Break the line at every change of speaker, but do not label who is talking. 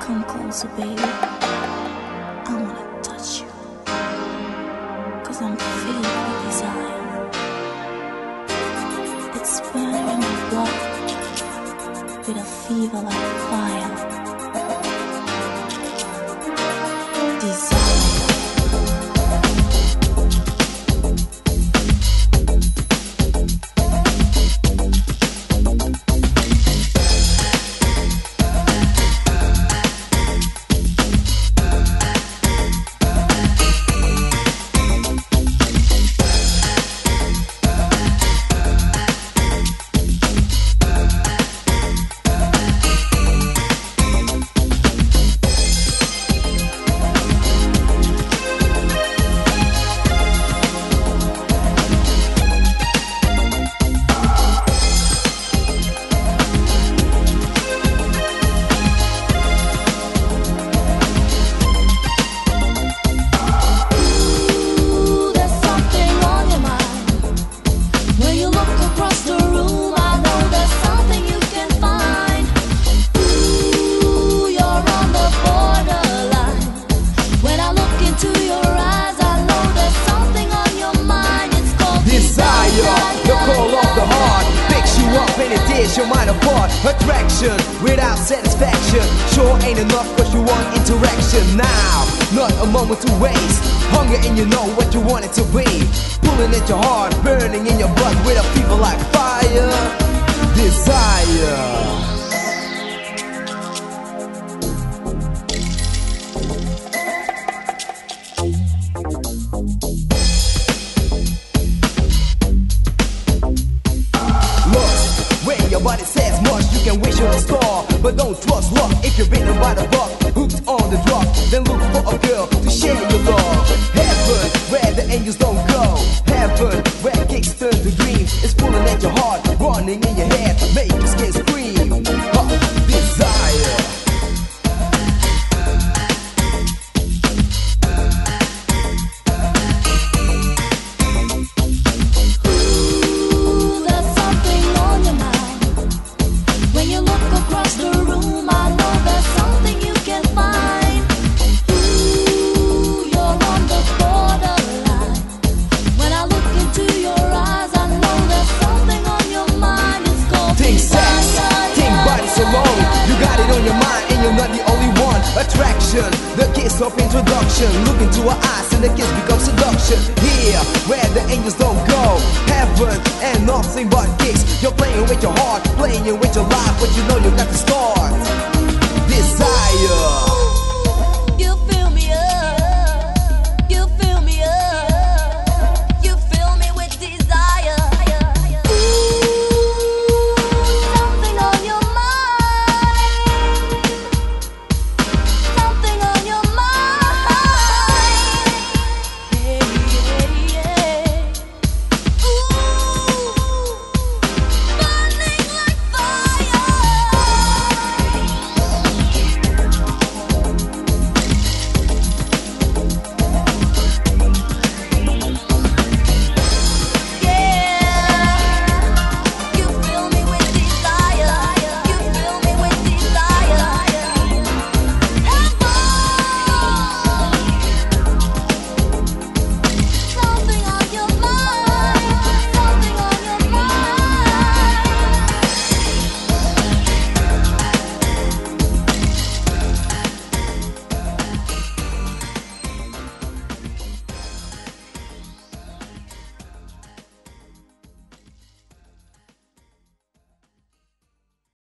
Come closer, baby. I wanna touch you. 'Cause I'm filled with desire. It's burning in my blood with a fever like fire. Desire.
Your mind apart, attraction without satisfaction. Sure ain't enough cause you want interaction. Now, not a moment to waste. Hunger and you know what you want it to be. Pulling at your heart, burning in your blood with a fever like fire. Desire. Your body says much, you can wish on a star, but don't trust luck. If you're bitten by the buck, hooked on the drug, then look for a girl to share your love. Heaven, where the angels don't go. Heaven, where kicks turn to dreams. It's pulling at your heart, running in your head, make your skin scream. Desire. Attraction, the kiss of introduction. Look into her eyes and the kiss becomes seduction. Here, where the angels don't go. Heaven and nothing but kicks. You're playing with your heart, playing with your life, but you know you got to start.